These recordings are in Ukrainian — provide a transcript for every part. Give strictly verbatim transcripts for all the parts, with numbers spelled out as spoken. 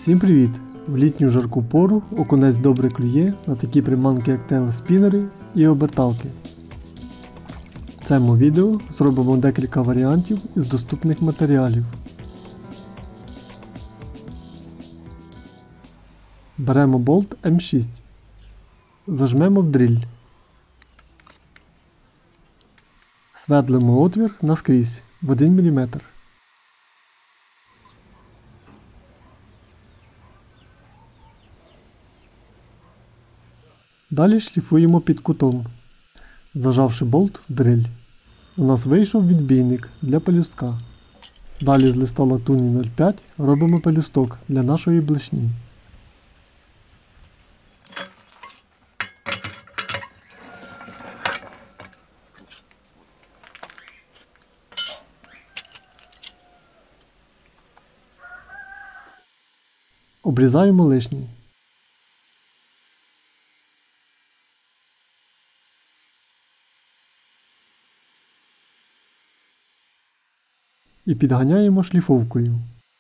Всім привіт! В літню жарку пору окунець добре клює на такі приманки як телеспінери і оберталки. В цьому відео зробимо декілька варіантів із доступних матеріалів. Беремо болт ем шість. Зажмемо в дриль. Свердлимо отвір наскрізь в один міліметр. Далі шліфуємо під кутом, зажавши болт в дриль. У нас вийшов відбійник для пелюстка. Далі з листа латуні нуль п'ять робимо пелюсток для нашої блешні. Обрізаємо лишній. І підганяємо шліфовкою.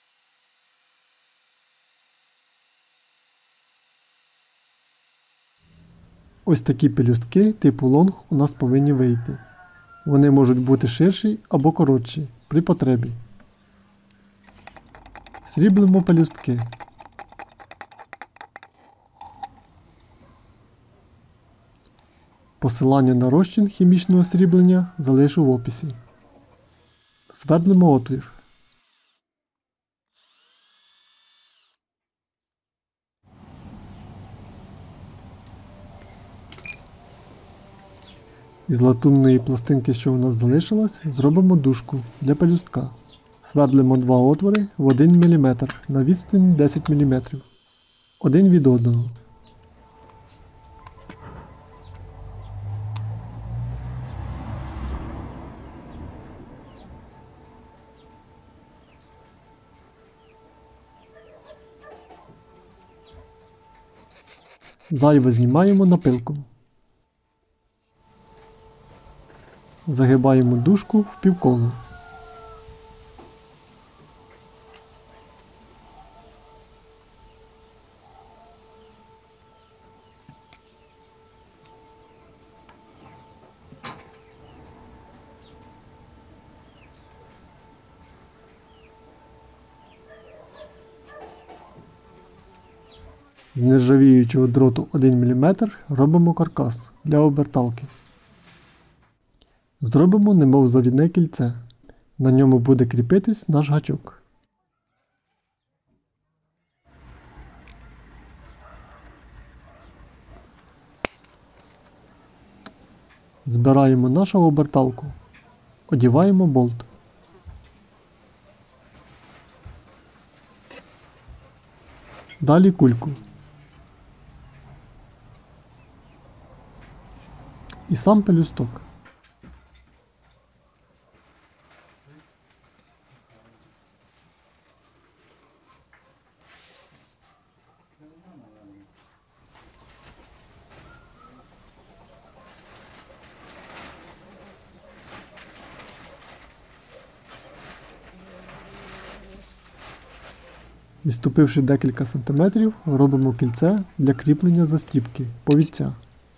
Ось такі пелюстки типу лонг у нас повинні вийти. Вони можуть бути ширші або коротші при потребі. Сріблимо пелюстки. Посилання на розчин хімічного сріблення залишу в описі. Свердлимо отвір. Із латунної пластинки, що у нас залишилась, зробимо дужку для пелюстка. Свердлимо два отвори в один міліметр на відстані десять міліметрів. Один від одного. Зайве знімаємо напилком. Загибаємо дужку в півколо. З нержавіючого дроту один міліметр робимо каркас для оберталки. Зробимо немов завідне кільце. На ньому буде кріпитись наш гачок. Збираємо нашу оберталку. Одіваємо болт. Далі кульку. І сам пелюсток. Відступивши декілька сантиметрів, робимо кільце для кріплення застіпки повідця.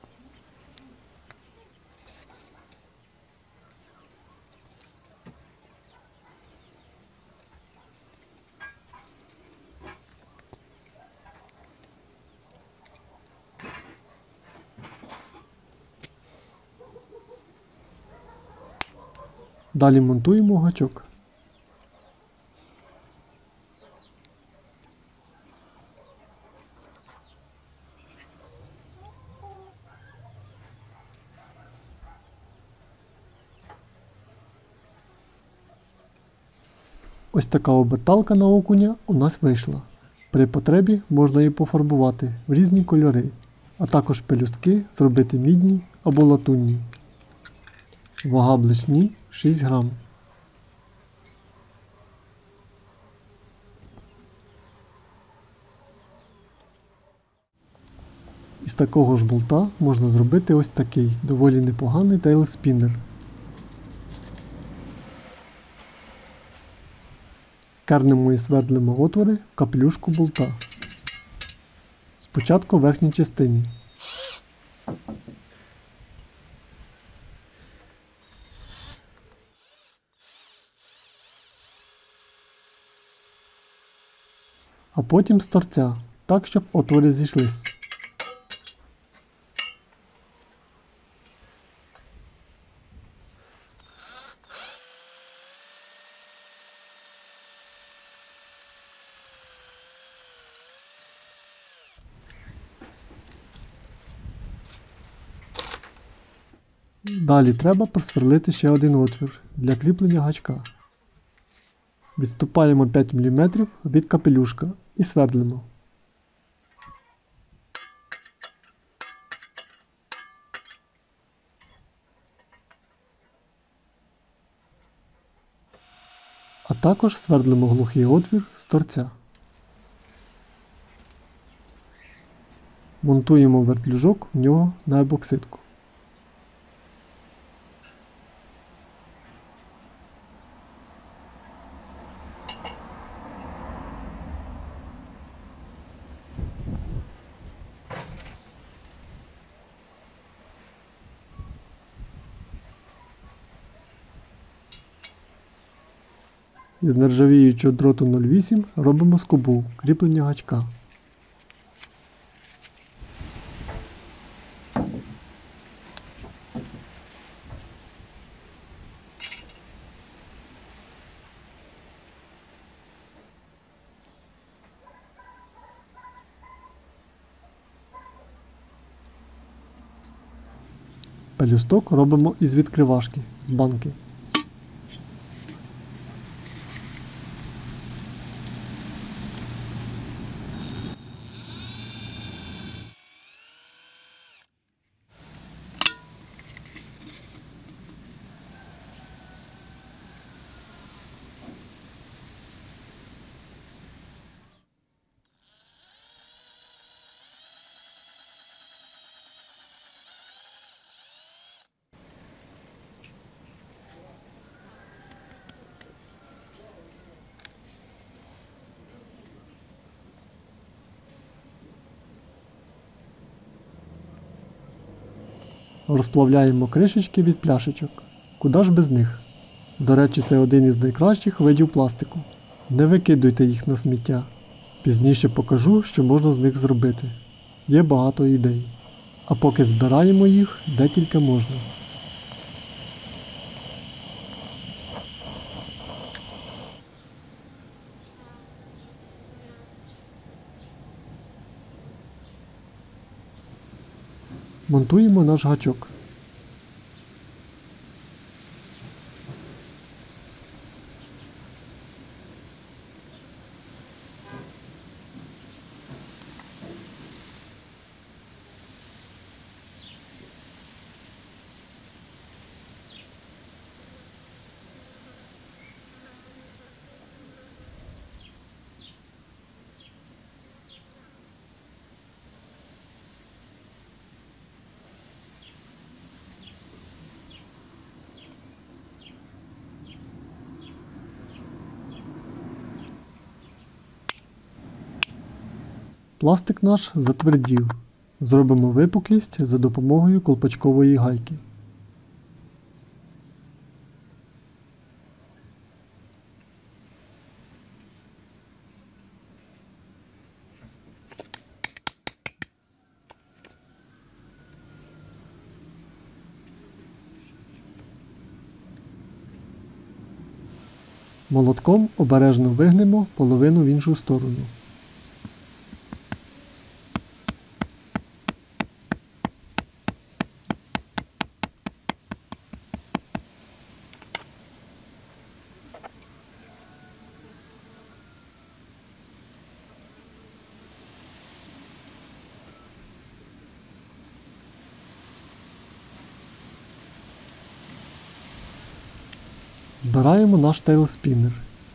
Далі монтуємо гачок. Ось така оберталка на окуня у нас вийшла. При потребі можна її пофарбувати в різні кольори, а також пелюстки зробити мідні або латунні. Вага блешні шість грам. Із такого ж болта можна зробити ось такий доволі непоганий тейлспінер. Кернемо і свердлимо отвори в капелюшку болта. Спочатку в верхній частині. А потім з торця, так щоб отвори зійшлись. Далі треба просверлити ще один отвір для кріплення гачка. Відступаємо п'ять міліметрів від капелюшка і свердлимо. А також свердлимо глухий отвір з торця. Монтуємо вертлюжок в нього на епоксидку. Із нержавіючого дроту нуль вісім робимо скобу кріплення гачка. Пелюсток робимо із відкривашки, з банки. Розплавляємо кришечки від пляшечок. Куди ж без них? До речі, це один із найкращих видів пластику. Не викидуйте їх на сміття. Пізніше покажу, що можна з них зробити. Є багато ідей. А поки збираємо їх, де тільки можна. Монтуємо наш гачок. Пластик наш затвердів. Зробимо випуклість за допомогою колпачкової гайки. Молотком обережно вигнемо половину в іншу сторону. Збираємо наш тейлспінер.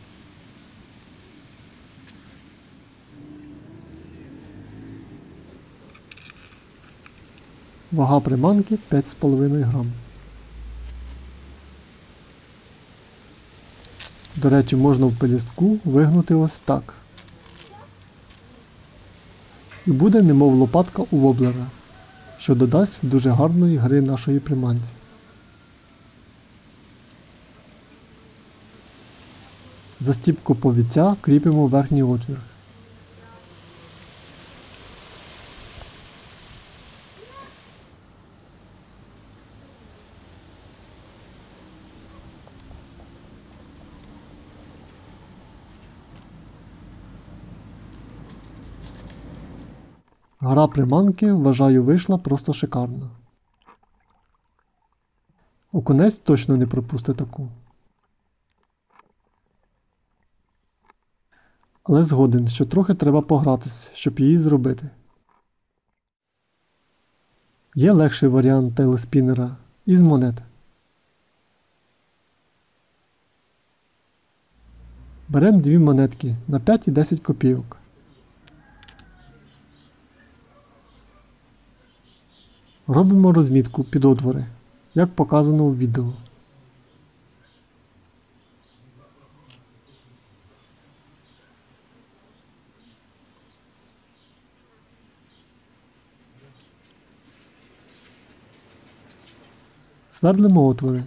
Вага приманки п'ять з половиною грам. До речі, можна в пелюстку вигнути ось так. І буде немов лопатка у воблера, що додасть дуже гарної гри нашої приманці. Застіпку повідця кріпимо в верхній отвір. Гра приманки, вважаю, вийшла просто шикарно. Окунець точно не пропустить таку. Але згоден, що трохи треба погратись, щоб її зробити. Є легший варіант тейлспінера із монет. Беремо дві монетки на п'ять і десять копійок. Робимо розмітку під отвори, як показано у відео. Свердлимо отвори.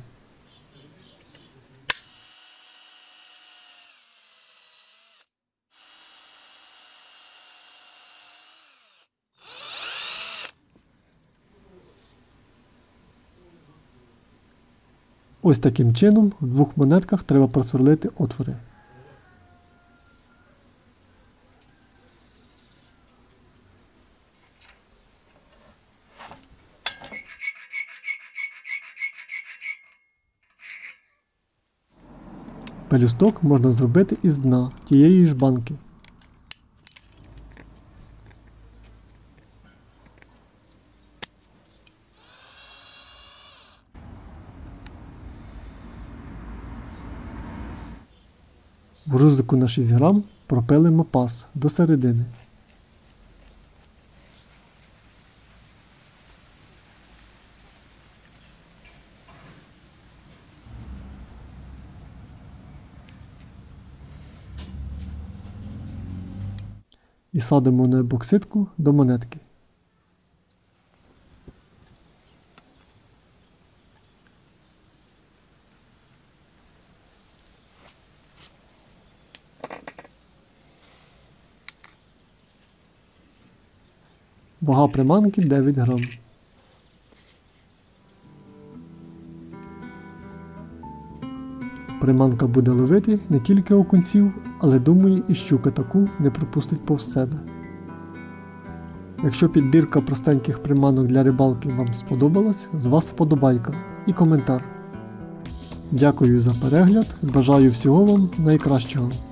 Ось таким чином в двох монетках треба просверлити отвори. Пелюсток можна зробити із дна тієї ж банки. В грузику на шість грам пропилимо паз до середини. І садимо на ебоксидку до монетки. Вага приманки дев'ять грам. Приманка буде ловити не тільки окунців, але думаю і щука таку не пропустить повз себе. Якщо підбірка простеньких приманок для рибалки вам сподобалась, з вас вподобайка і коментар. Дякую за перегляд, бажаю всього вам найкращого.